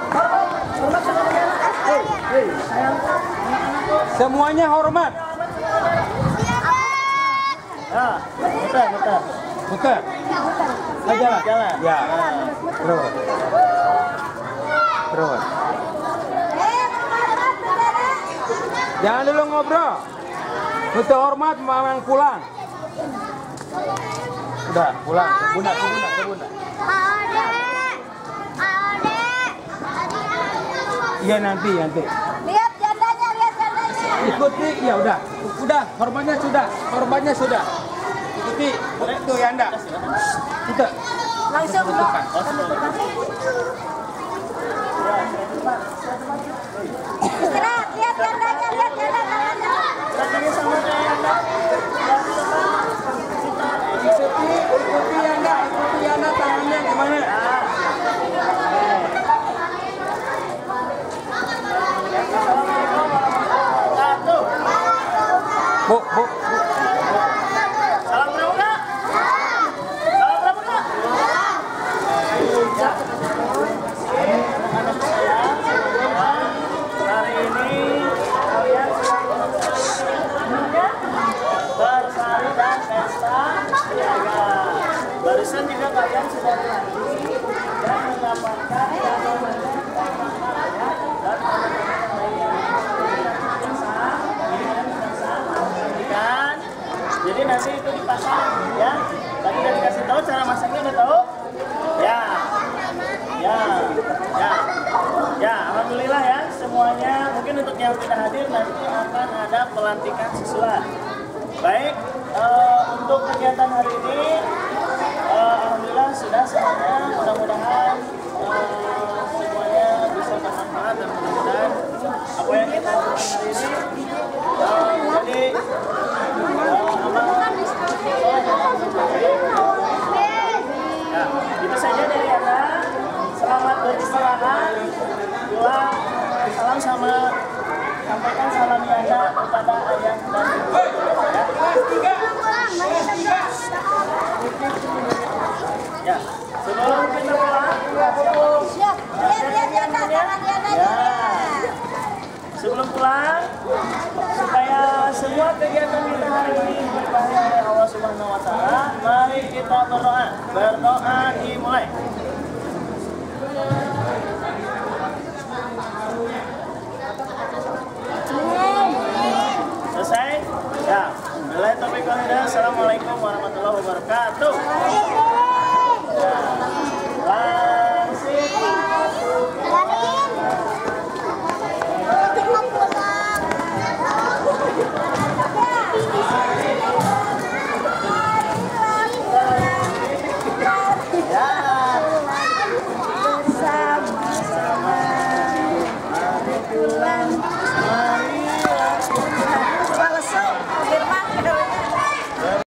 Semuanya hormat. Ya, muter. Muter. Jalan. Ya. Terus. Jangan dulu ngobrol. Muter hormat, memang pulang. Udah, pulang. Ke bunda. Iya nanti. Lihat jandanya. Ikuti, ya udah, hormatnya sudah. Ikuti, itu ya anda. Kita Langsung dong. Istirahat, lihat jandanya tangannya. Ikuti anda tangannya gimana? Bu. Salam pramuka. Hari ini kalian bersari dan pesta siaga. Barusan juga kalian sudah berlatih dan mendapatkan jadi nanti itu dipasang ya. Tadi udah dikasih tahu cara masaknya, udah tahu? Ya. Alhamdulillah ya semuanya. Mungkin untuk yang tidak hadir nanti akan ada pelantikan siswa. Baik, untuk kegiatan hari ini alhamdulillah sudah semuanya. Mudah-mudahan semuanya bisa bermanfaat dan mudah-mudahan apa yang kita lakukan hari ini jadi ya, itu saja dari Anda. Selamat beristirahat. Pulang, sampaikan salam Anda kepada ayah dan ibu. Ya, sebelum kita pulang, Siap. Lihat tangannya. ya, sebelum pulang, supaya semua kegiatan kita hari ini berkahi oleh Allah Subhanahu Wa Taala, mari kita berdoa. Berdoa dimulai. Selesai? Ya. Billahi taufiq wal hidayah. Assalamualaikum warahmatullahi wabarakatuh. Ya. Bersama-sama mari pulang.